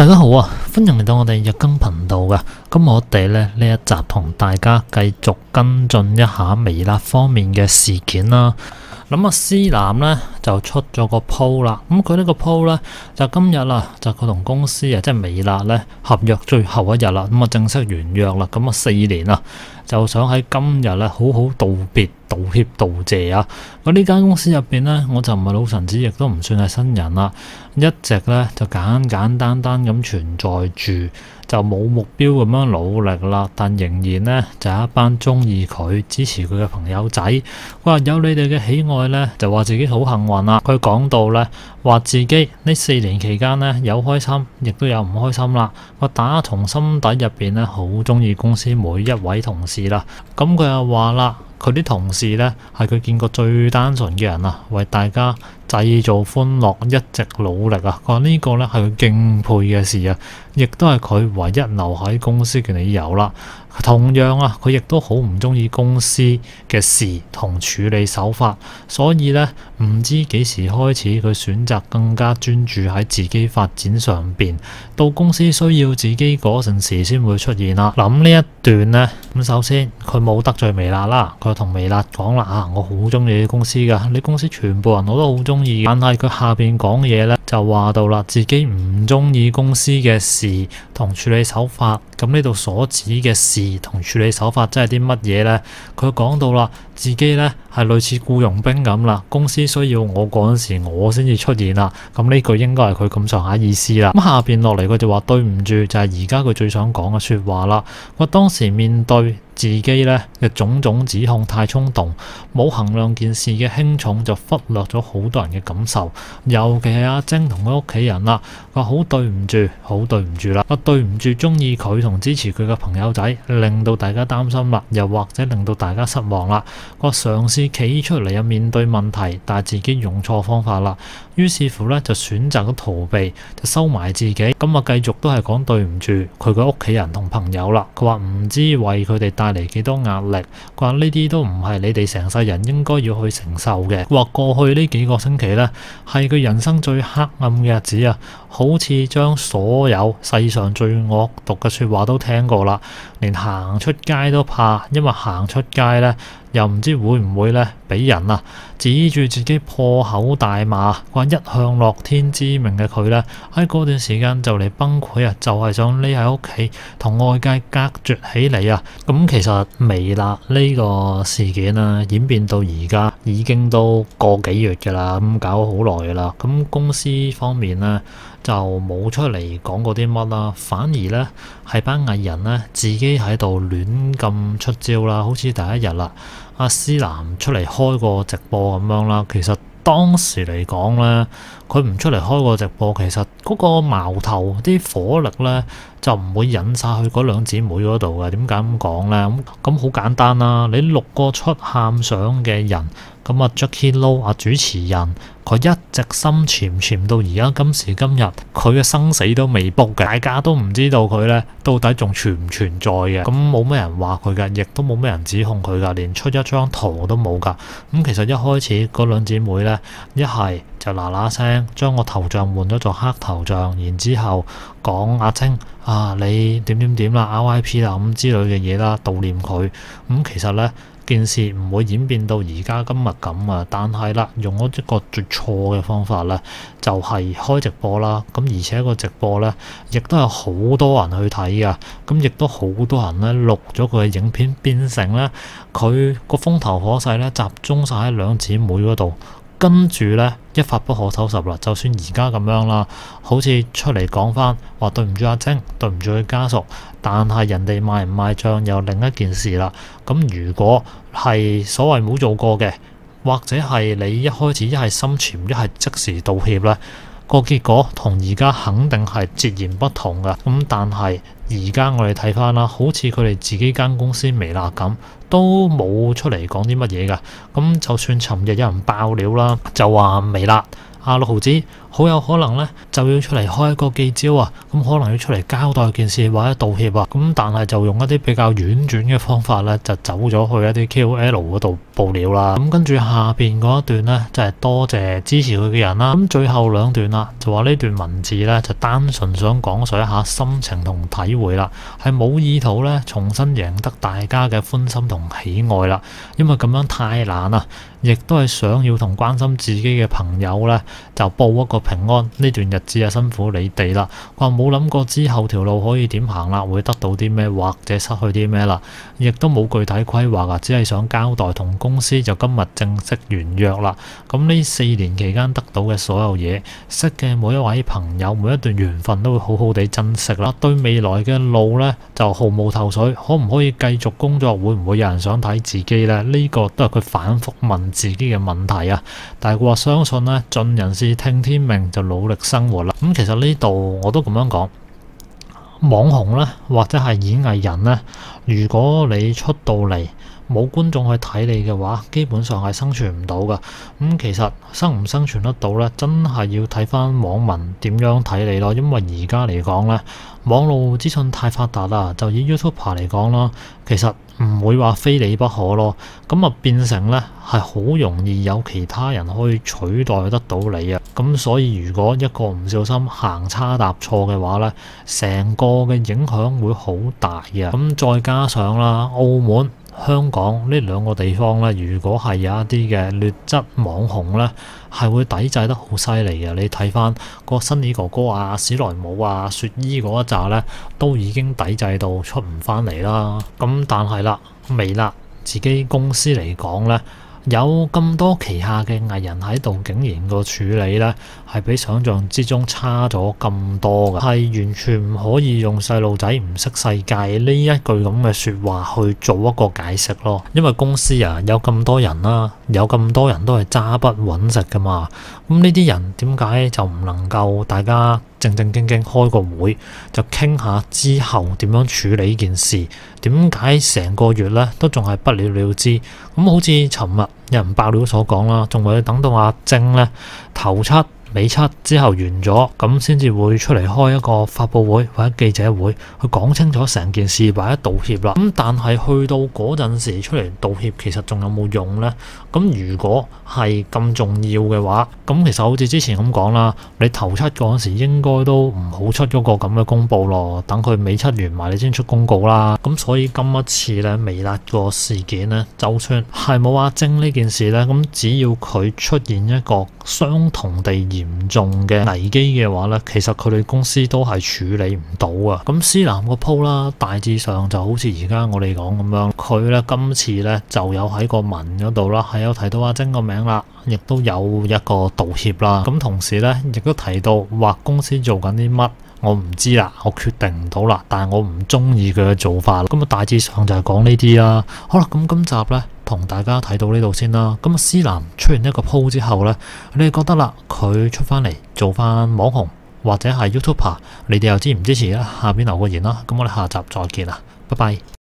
大家好啊，歡迎嚟到我哋日更頻道嘅。咁我哋呢一集同大家繼續跟進一下微辣方面嘅事件啦。咁思南呢就出咗個 po 啦。咁佢呢個 po 呢，就今日啦，就佢同公司啊，即係微辣呢合約最後一日啦。咁啊正式完約啦。咁啊4年啦，就想喺今日呢好好道別、道歉、道謝啊。咁呢間公司入邊呢，我就唔係老臣子，亦都唔算係新人啦。一直呢就簡簡單單咁存在住，就冇目標咁樣努力啦。但仍然呢，就有一班中意佢、支持佢嘅朋友仔。話有你哋嘅喜愛呢，就話自己好幸運啦。佢講到呢，話自己呢4年期間呢，有開心，亦都有唔開心啦。我打從心底入邊呢，好中意公司每一位同事啦。咁佢又話啦，佢啲同事呢，係佢見過最單純嘅人啊，為大家製造歡樂，一直努力啊！佢話呢個呢係佢敬佩嘅事啊，亦都係佢唯一留喺公司嘅理由啦。同樣啊，佢亦都好唔中意公司嘅事同處理手法，所以呢，唔知幾時開始佢選擇更加專注喺自己發展上邊，到公司需要自己嗰陣時先會出現啦。諗呢一段呢，咁首先佢冇得罪微辣啦，佢同微辣講啦啊，我好中意你公司噶，你公司全部人我都好中意，但係佢下邊講嘢呢，就話到啦，自己唔中意公司嘅事同處理手法。咁呢度所指嘅事同處理手法即係啲乜嘢呢？佢講到啦，自己呢係類似僱傭兵咁啦，公司需要我嗰陣時，我先至出現啦。咁呢句應該係佢咁上下意思啦。咁下邊落嚟佢就話對唔住，就係而家佢最想講嘅説話啦。我當時面對自己呢嘅種種指控太衝動，冇衡量件事嘅輕重，就忽略咗好多人嘅感受，尤其係阿晶同佢屋企人啦。佢話好對唔住，好對唔住啦。我對唔住中意佢同支持佢嘅朋友仔，令到大家擔心啦，又或者令到大家失望啦。我嘗試企出嚟啊，面對問題，但係自己用錯方法啦。於是乎呢，就選擇咗逃避，就收埋自己。咁啊，繼續都係講對唔住佢嘅屋企人同朋友啦。佢話唔知為佢哋帶嚟幾多壓力。佢話呢啲都唔係你哋成世人應該要去承受嘅。話過去呢幾個星期呢，係佢人生最黑暗嘅日子啊，好似將所有世上最惡毒嘅説話都聽過啦，連行出街都怕，因為行出街呢，又唔知會唔會呢俾人啊指住自己破口大罵。話一向樂天知命嘅佢呢，喺嗰段時間就嚟崩潰啊，就係想匿喺屋企同外界隔絕起嚟啊。咁其實微辣呢個事件啊，演變到而家已經都個幾月㗎啦，咁搞好耐㗎啦。咁公司方面呢，就冇出嚟講過啲乜啦，反而呢係班藝人呢自己喺度亂咁出招啦。好似第一日啦，阿思南出嚟開個直播咁樣啦。其實當時嚟講呢，佢唔出嚟開個直播，其實嗰個矛頭啲火力呢就唔會引晒去嗰兩姊妹嗰度嘅。點解咁講呢？咁好簡單啦，你6個出喊相嘅人，咁啊 Jacky Lou 主持人，佢一直深潛到而家今時今日，佢嘅生死都未卜嘅，大家都唔知道佢呢到底仲存唔存在嘅。咁冇咩人話佢㗎，亦都冇咩人指控佢㗎，連出一張圖都冇㗎。咁其實一開始嗰兩姊妹呢，一係就嗱聲將個頭像換咗做黑頭像，然之後講阿晶啊，你點啦 RIP 啦咁之類嘅嘢啦，悼念佢。其實呢件事唔會演變到而家今日咁啊，但係啦，用咗一個最錯嘅方法呢，就係開直播啦。咁而且個直播呢，亦都有好多人去睇噶，咁亦都好多人呢錄咗佢嘅影片，變成呢，佢個風頭火勢呢集中晒喺兩姊妹嗰度。跟住呢，一發不可收拾啦。就算而家咁樣啦，好似出嚟講翻話對唔住阿晶，對唔住佢家屬，但係人哋賣唔賣帳又另一件事啦。咁如果係所謂冇做過嘅，或者係你一開始一係深潛，一係即時道歉呢，個結果同而家肯定係截然不同㗎。咁但係而家我哋睇翻啦，好似佢哋自己間公司微辣咁，都冇出嚟講啲乜嘢㗎。咁就算尋日有人爆料啦，就話微辣六毫子好有可能咧就要出嚟開一個記招啊，咁可能要出嚟交代件事或者道歉啊，咁但係就用一啲比較婉轉嘅方法咧，就走咗去一啲 KOL 嗰度報料啦。咁跟住下邊嗰一段咧，就係多謝支持佢嘅人啦。咁最後兩段啦，就話呢段文字咧就單純想講述一下心情同體會啦，係冇意圖咧重新贏得大家嘅歡心同喜愛啦，因為咁樣太難啦，亦都係想要同關心自己嘅朋友咧就報一個平安。呢段日子啊辛苦你哋啦，話冇諗過之後條路可以點行啦，會得到啲咩或者失去啲咩啦，亦都冇具體規劃啊，只係想交代同公司就今日正式完約啦。咁呢4年期間得到嘅所有嘢，識嘅每一位朋友，每一段緣分都會好好地珍惜啦。對未來嘅路呢，就毫無頭緒，可唔可以繼續工作，會唔會有人想睇自己呢？呢個都係佢反覆問自己嘅問題啊。但係佢話相信呢，盡人事聽天命，就努力生活啦。咁其實呢度我都咁樣講，網紅呢，或者係演藝人呢，如果你出到嚟冇觀眾去睇你嘅話，基本上係生存唔到噶。其實生唔生存得到呢，真係要睇翻網民點樣睇你咯。因為而家嚟講呢，網絡資訊太發達啦，就以 YouTuber 嚟講啦，其實唔會話非你不可咯。咁啊變成呢係好容易有其他人可以取代得到你啊。咁所以如果一個唔小心行差踏錯嘅話呢，成個嘅影響會好大啊。咁再加上啦，澳門、香港呢兩個地方咧，如果係有一啲嘅劣質網紅咧，係會抵制得好犀利嘅。你睇翻個新李哥哥啊、史萊姆啊、雪姨嗰一紮咧，都已經抵制到出唔翻嚟啦。咁但係啦，微辣自己公司嚟講咧，有咁多旗下嘅藝人喺度，竟然個處理呢係比想象之中差咗咁多嘅，係完全唔可以用細路仔唔識世界呢一句咁嘅説話去做一個解釋咯。因為公司啊有咁多人啦，有咁多人都係揸筆揾食噶嘛，咁呢啲人點解就唔能夠大家正正經經開個會就傾下之後點樣處理呢件事？點解成個月呢都仲係不了了之？咁好似尋日有人爆料所講啦，仲會等到阿晶呢頭七尾七之後完咗，咁先至會出嚟開一個發佈會或者記者會去講清楚成件事或者道歉啦。咁但係去到嗰陣時出嚟道歉，其實仲有冇用呢？咁如果係咁重要嘅話，咁其實好似之前咁講啦，你頭七嗰陣時應該都唔好出嗰個咁嘅公佈咯，等佢尾七完埋你先出公告啦。咁所以今一次咧微辣個事件呢，就算係冇阿晶呢件事呢，咁只要佢出現一個相同地嚴重嘅危機嘅話呢，其實佢哋公司都係處理唔到啊。咁思南個鋪啦，大致上就好似而家我哋講咁樣，佢呢今次呢就有喺個文嗰度啦，係有提到阿晶個名啦，亦都有一個道歉啦。咁同時呢，亦都提到話公司做緊啲乜，我唔知啦，我決定唔到啦，但係我唔中意佢嘅做法。咁啊，大致上就係講呢啲啦。好啦，咁今集呢，同大家睇到呢度先啦。咁啊，思南出完一個鋪之後呢，你哋覺得啦，佢出翻嚟做翻網紅或者係 YouTuber，你哋又支唔支持咧？下邊留個言啦。咁我哋下集再見啦，拜拜。